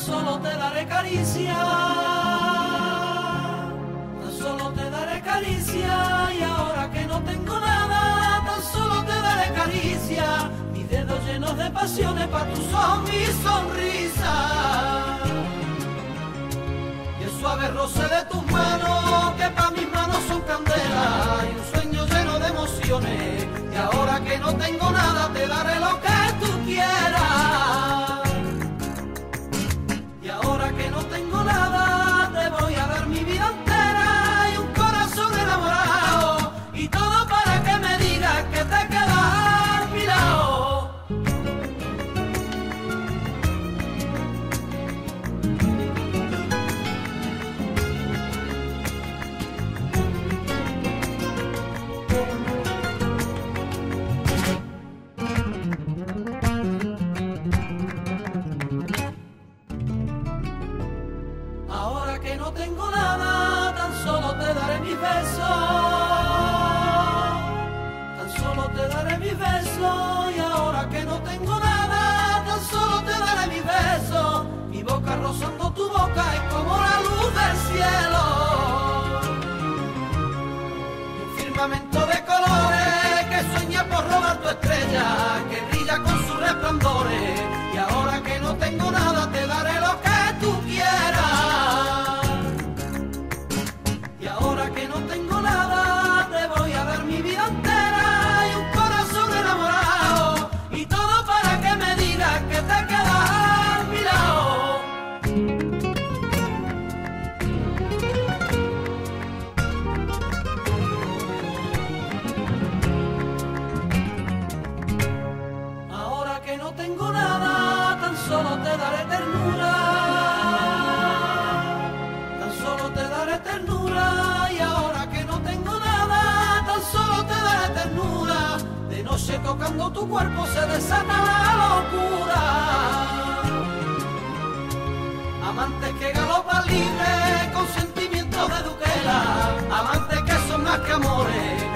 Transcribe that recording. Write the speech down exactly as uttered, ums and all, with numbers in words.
solo te daré caricia, tan solo te daré caricia, y ahora que no tengo nada, tan solo te daré caricia, mis dedos llenos de pasiones pa' tu son, mi sonrisa, y el suave roce de tus manos, que pa' mis manos son candela, y un sueño lleno de emociones, y ahora que no tengo nada, te daré lo que tú quieras. Y ahora que no tengo nada, te voy a dar mi vida entera y un corazón enamorado, y todo para que me digas que te quedas a mi lado. Ahora que no tengo nada, tan solo te daré mis besos, tan solo te daré mis besos, y ahora que no tengo nada, tan solo te daré mis besos, mi boca rozando tu boca es como la luz del cielo, y un firmamento de colores que sueña por robar tu estrella, que brilla con sus resplandores, y ahora que no tengo nada, te daré lo que tú quieras. Y ahora que no tengo nada, te voy a dar mi vida entera y un corazón enamorado, y todo para que me digas que te quedas a mi lado. Ahora que no tengo nada, tan solo te daré ternura, tan solo te daré ternura, y ahora que no tengo nada, tan solo te daré ternura, de noche tocando tu cuerpo se desata la locura, amantes que galopan libre con sentimientos de duquela, amantes que son más que amores,